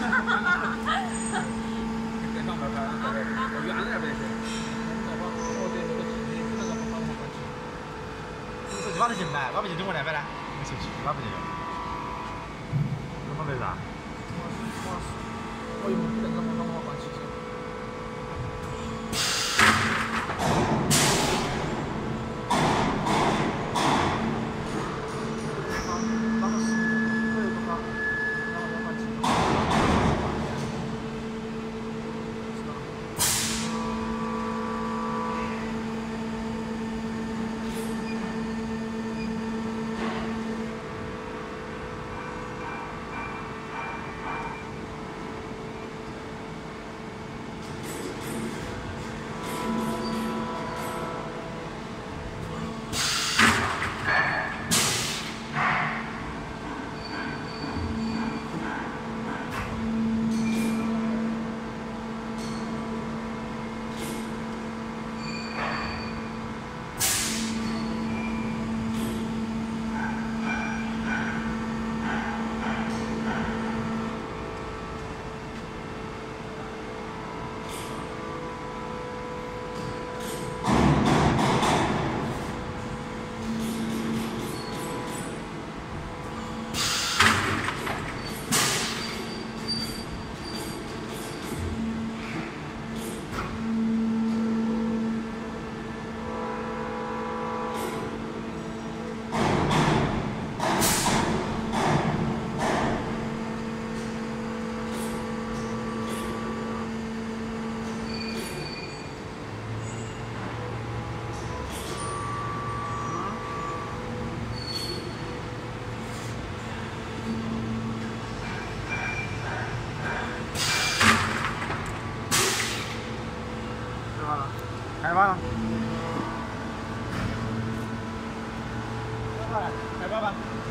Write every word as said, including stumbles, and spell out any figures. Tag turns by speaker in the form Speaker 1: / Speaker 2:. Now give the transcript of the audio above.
Speaker 1: 在上面拍，我远点呗是。我对那个视频不能够放上去。手机挖得进来，挖不进中国那边呢？没手机，挖不进。怎么回事啊？我用那个方法我放汽车。 开吧了，开吧了，开吧吧。